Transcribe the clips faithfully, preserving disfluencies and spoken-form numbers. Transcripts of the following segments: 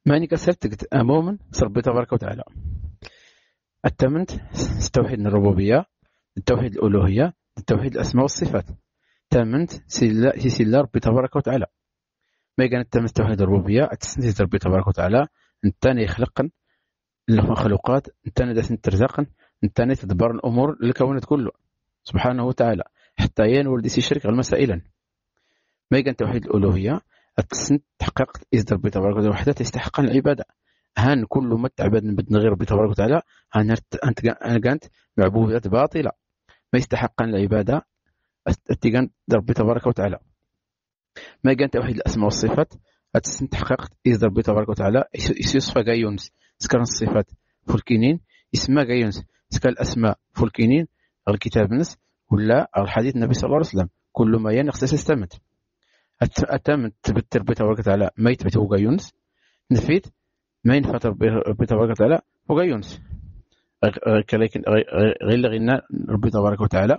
ماني كسرت مؤمن ربي تبارك وتعالى. التمنت توحيد الربوبية، التوحيد الألوهية، التوحيد الأسماء والصفات. تمنت سيلا سيلا ربي تبارك وتعالى. ما كان التمنت توحيد الربوبية أتسنت ربي تبارك وتعالى. انتاني يخلق المخلوقات، انتاني داس ترزق، انتاني تدبر الأمور للكونات كله سبحانه وتعالى حتى ين ولدي شرك المسائلا. ما كان توحيد الألوهية أتسنت تحققت إذ ربي تبارك وتعالى وحده تستحق العبادة. هان كل ما تعبد من بدن غير ربي تبارك وتعالى هان أنت أنا كانت معبودات باطلة ما يستحقن العبادة اتقان ربي تبارك وتعالى. ما كان توحيد الأسماء والصفات أتسن تحققت إذ ربي تبارك وتعالى يصفى كايونس سكر الصفات فولكينين اسماء كايونس سكر الأسماء فولكينين الكتاب نس ولا الحديث النبي صلى الله عليه وسلم كل ما ينقص استمت أتمت تبت ربي تبارك وتعالى ما يثبته كايونس نفيت ما ينفت ربي تبارك وتعالى وكايونس لكن غير لغينا ربي تبارك وتعالى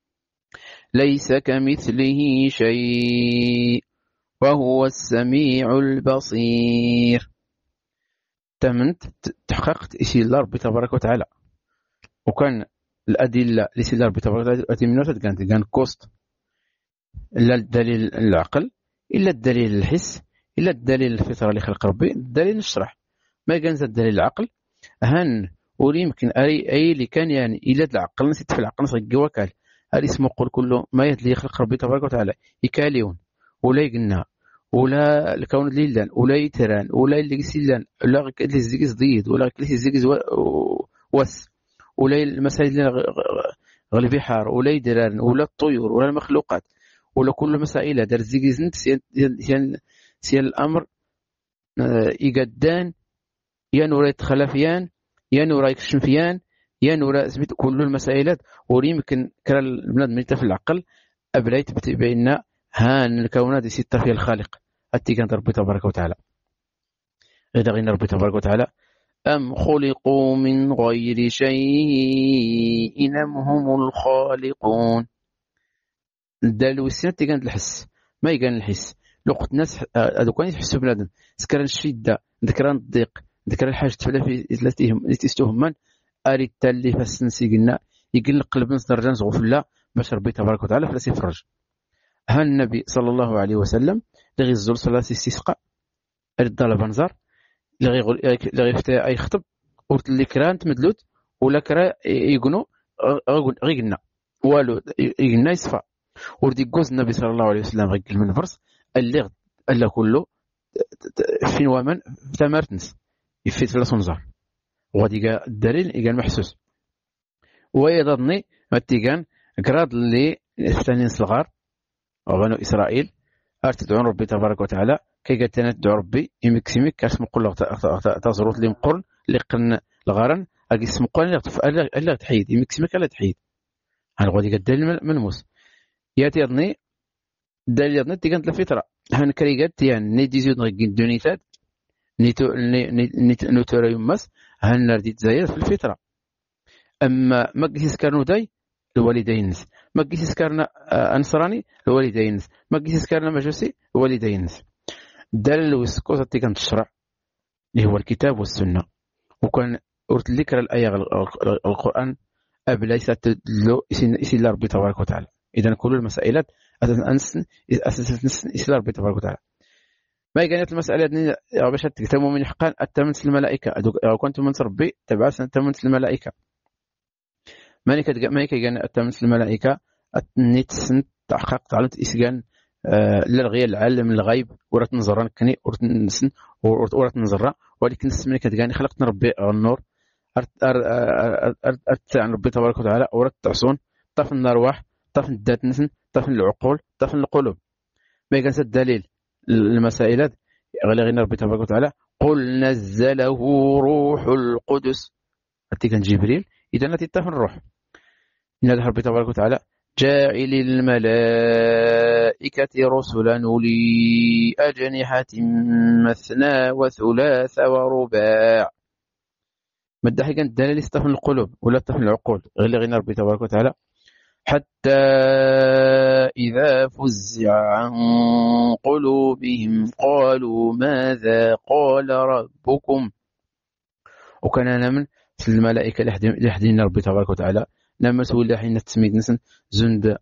ليس كمثله شيء وهو السميع البصير. تمنت تحققت إشي الله ربي تبارك وتعالى وكان الأدلة لسي الله ربي تبارك وتعالى أتي من وقت كانت كان كوست إلا الدليل العقل إلا الدليل الحس إلا الدليل الفطرة اللي خلق ربي الدليل نشرح ما كان الدليل العقل هن ولي يمكن أي أي اللي كان يعني إلا العقل نسيت في العقل نسيت وكال هذا اسمه قول كله ما يدلي يخلق ربي تبارك وتعالى يكاليون ولا يقنا ولا الكون ليلان ولا يتران ولا اللي يسيلان ولا اللي زيجز ضيد ولا اللي زيجز وس ولا المسائل اللي غلي بحار ولا يدران ولا الطيور ولا المخلوقات ولا كل مسائل دار زيجز نت سيان سيان الأمر يقدان يا نورا يتخلفيان يا نورا يكشفيان يا نورا سميت كل المسائلات ويمكن كرا البلاد ميتة في العقل أبليت بين هان الكونات ستة في الخالق أتي كان ربي تبارك وتعالى. إذا غينا ربي تبارك وتعالى أم خلقوا من غير شيء أم هم الخالقون. الدال والسنة كانت الحس ما يكان الحس لقت الناس هذو كانوا يحسوا بنادم ذكر الشدة ذكر الضيق ذكر الحاجة في ثلاثتهم اللي تستهم من أريد تالي فالسنسي قلنا يقل قلب نص درجة غفلة باش ربي تبارك وتعالى فلا سيفرج. ها النبي صلى الله عليه وسلم لغي الزول صلاة استسقاء أريد ضال بنزار لغي لغي فتاة أي خطب ورت اللي كران تمدلوت ولا كرا يقنو غي قلنا والو يقلنا يصفى وردي قوز النبي صلى الله عليه وسلم غي قل من فرس اللي ألا كله فين ومن فتامرتنس يفيد في الصنزار وغادي قال الدليل قال محسوس ويضني متيجان قراد اللي فتانين صغار وبنو إسرائيل أرتدعون ربي تبارك وتعالى كي قالت أنا تدعو ربي يمكسمك كاسم قل تزروت لي مقرن لقن الغرن أجلس مقرن ألا تحيد يمكسمك ألا تحيد هل غادي قال الدليل منموس ياتي يضني الدليل يضني تيجان الفطرة هن كريجات يعني ندي زود نغين دونيتات نيتو نيتو يمس هن نرديت زايد في الفطرة. أما ما قيس كارنو داي الوالدين ما قيس كارنا أنصراني الوالدين ما قيس كارنا مجوسي الوالدين. دل وسكوت تيجان تشرع اللي هو الكتاب والسنة وكان أرت ذكر الآية القرآن أبلا يستدلو يسير الله ربي تبارك وتعالى. إذا كل المسائلات أساس أساس يسير ربي تبارك وتعالى. ما كانت المسألة دي باش تكتموا من حقان التمنت الملائكة أو كنت من ربي تبعث التمنت الملائكة ما نك ما نك كان التمنت الملائكة نتسن تحقق تعلمت إسجان للغير العالم الغيب ورات نظران كني ورات نسن ورات نظرة ولكن اسمك كتجاني خلقنا ربي النور أرت أرت أرت عن ربي تبارك وتعالى ورات تعصون طفن الأرواح طفن الذات نسن طفن العقول طفن القلوب. ما كان الدليل المسائلات غير ربي تبارك وتعالى قل نزله روح القدس أتي كان جبريل إذا نتي طفن الروح إن ربي تبارك وتعالى جاعل الملائكة رسلا أولي أجنحة مثنى وثلاث ورباع. مدحي كان الدليل يستفن القلوب ولا تفن العقول غير غير ربي تبارك وتعالى حتى إذا فزع عن قلوبهم قالوا ماذا قال ربكم. وكان أنا من الملائكة اللي حدين ربي تبارك وتعالى لما تولى حين تسميت نسن زند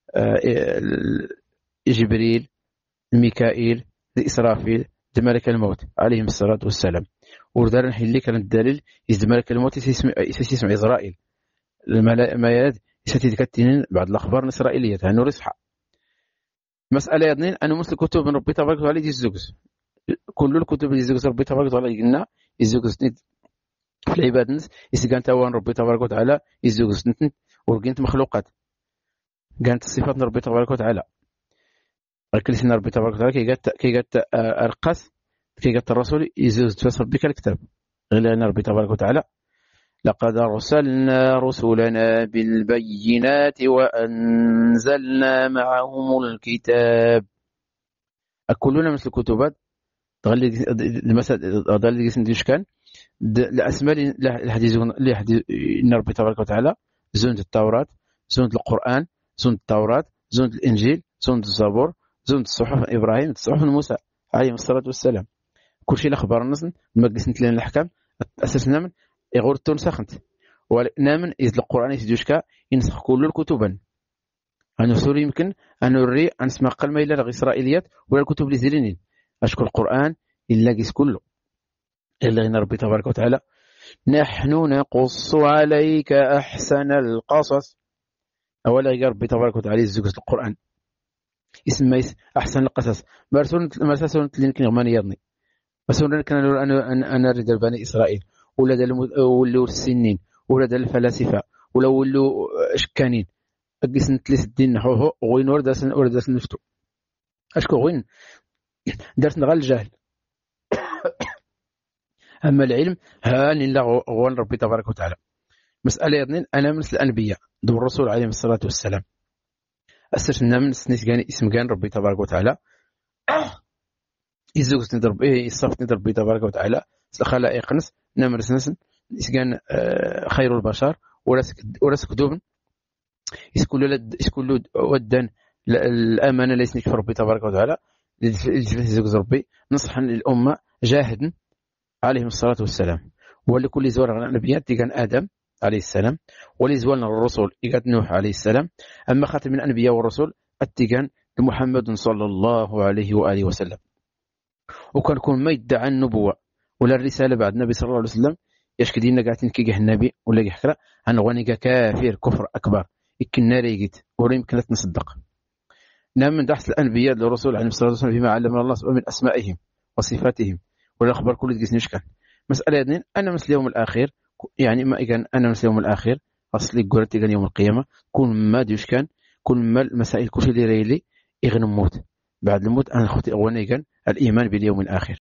جبريل ميكائيل إسرافيل ملك الموت عليهم الصلاة والسلام. وردار نحن اللي كان الدليل يزد ملك الموت يسمع إسرائيل الملائكة ستتكتين بعض الأخبار الإسرائيلية هنو رصحة مسألة يضنين أنا مثل كتب من ربي تبارك وتعالى يزوجز كل الكتب اللي يزوجز ربي تبارك وتعالى قلنا يزوجز في العباد نس يسقان تاوان ربي تبارك وتعالى يزوجز نت ورقينت مخلوقات قانت الصفات ربي تبارك وتعالى كل سنة ربي تبارك وتعالى كي قالت كي قالت أرقص كي قالت الرسول يزوج تفسر بك الكتاب غير أن ربي تبارك وتعالى لقد أرسلنا رسلنا بالبينات وأنزلنا معهم الكتاب. كلنا مثل الكتبات تغلي المسألة تغلي جسم ديش كان الأسماء اللي حديثون اللي حديث ربي تبارك وتعالى زوند التوراة زوند القرآن زوند التوراة زوند الإنجيل زوند الزبور زوند الصحف إبراهيم الصحف موسى عليهم الصلاة والسلام. كل شيء الأخبار النصن ما قسمت لنا الأحكام أساسنا من يغور تنسخنت ونامن إذ القرآن يسجوشك ينسخ كل الكتب أنا سوري يمكن أن نري أن اسمع قلمة إلا إسرائيليات ولا الكتب اللي زيلينين أشكر القرآن إلا قيس كله إلا إن ربي تبارك وتعالى نحن نقص عليك أحسن القصص. أولا يا ربي تبارك وتعالى يزوج القرآن اسم أحسن القصص مرسول مرسول لينك نغماني يضني مرسول كان أنا أنا أنا رجال بني إسرائيل ولا دل ولوا السنين ولا دل الفلاسفة ولا ولوا شكانين أقسم ثلاث الدين نحوه وين ورد أسن ورد أسن نفتو أشكو وين درس نغال الجهل. أما العلم هان الله غوان ربي تبارك وتعالى. مسألة يضنين أنا مثل الأنبياء دو الرسول عليه الصلاة والسلام أسرنا من سنيس جاني اسم جان ربي تبارك وتعالى يزوج ندرب إيه يصف ندرب ربي تبارك وتعالى خلائق نس نمرس نس إسكان خير البشر ورسك ورسك دوبن يسكول لد يسكول ودن الأمانة ليس نكفر ربي تبارك وتعالى يزوج ربي نصح الأمة جاهدا عليهم الصلاة والسلام. ولكل زوال عن النبيات كان آدم عليه السلام ولزوالنا الرسول إيجاد نوح عليه السلام. أما خاتم الأنبياء والرسول التيجان لمحمد صلى الله عليه وآله وسلم. وكان كون ما يدعى النبوة ولا الرسالة بعد النبي صلى الله عليه وسلم يشكدين قاعدين كي النبي ولا يحكرا عن غنيك كافر كفر أكبر يمكن نار يجد ولا يمكن نصدق. نعم من دحس الأنبياء للرسول عليه الصلاة والسلام بما علمنا الله من أسمائهم وصفاتهم والأخبار كل تجلس نشكل. مسألة اثنين أنا مثل يوم الآخر يعني ما إذا أنا مثل يوم الآخر أصلي قرأت كان يوم القيامة كل ما ديش كان كل ما المسائل كل شيء اللي ريلي يغنم موت بعد الموت أنا خطي أولا كان الإيمان باليوم الآخر.